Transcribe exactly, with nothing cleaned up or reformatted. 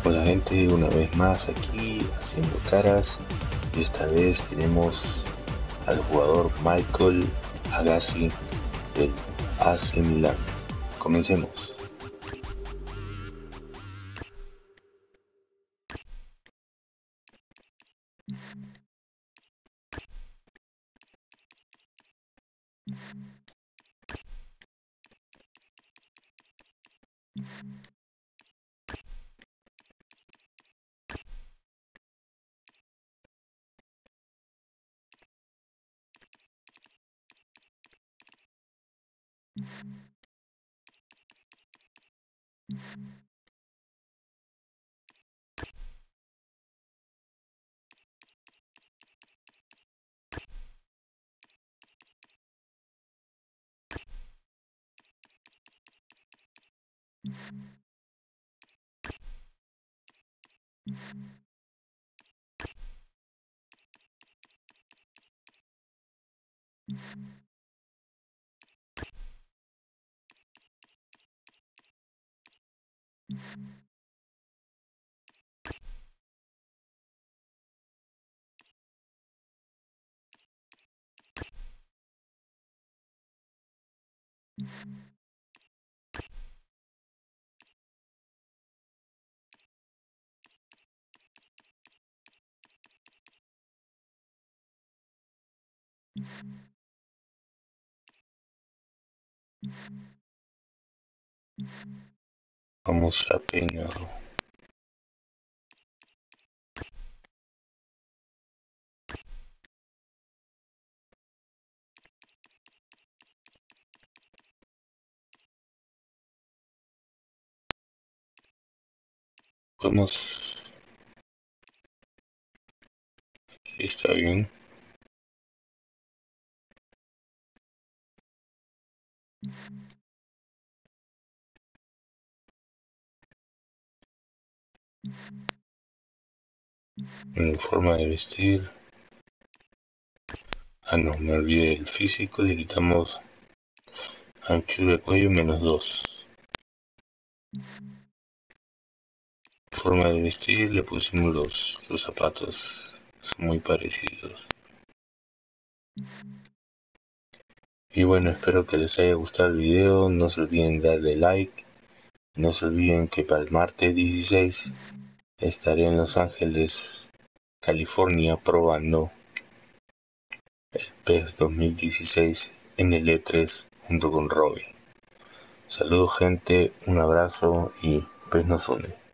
Hola gente, una vez más aquí haciendo caras y esta vez tenemos al jugador Michael Agassi del A C Milan. Comencemos. Vamos a peinado. Podemos... Está bien. En forma de vestir. Ah no, me olvidé del físico, le quitamos anchura de cuello menos dos. Forma de vestir le pusimos los, los zapatos, son muy parecidos. Y bueno, espero que les haya gustado el video, no se olviden darle like, no se olviden que para el martes dieciséis estaré en Los Ángeles, California, probando el P E S dos mil dieciséis en el E tres junto con Robin. Saludos gente, un abrazo y P E S nos une.